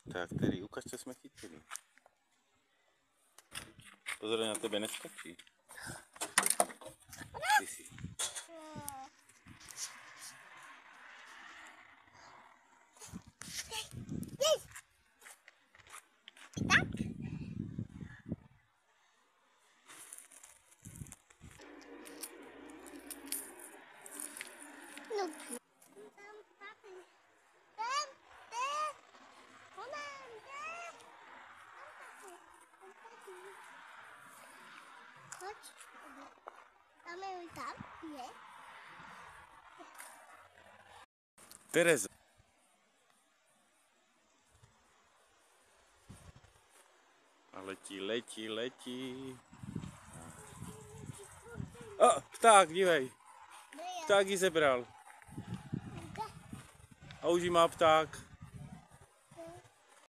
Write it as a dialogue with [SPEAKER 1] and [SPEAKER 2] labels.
[SPEAKER 1] Tak, který? Ukaž, co jsme chytili. Pozor, na tebe neskočí. Ty si. Tereza. A letí. O, pták, dívej. Pták ji zebral. A už ji má pták.